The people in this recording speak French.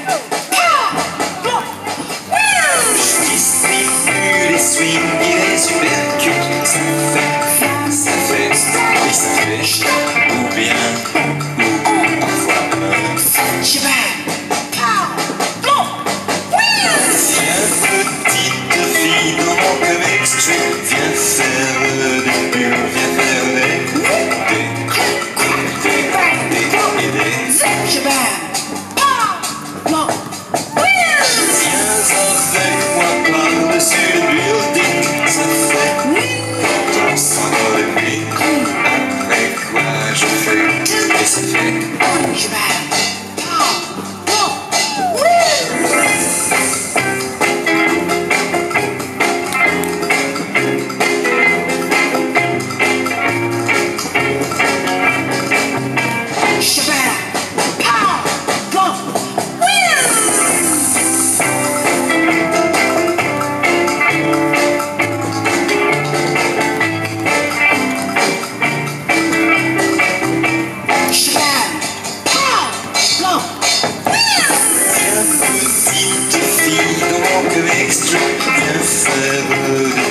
Je distribue les swings et les supercuts. Ça fait, oui ça fait, ou bien, ou parfois Viens petite fille dans mon comic strip, viens faire des bulles, viens faire viens avec moi par-dessus le building, ça fait quand on s'endormit, après quoi je fais, et ça fait petite fille, donc extra, viens faire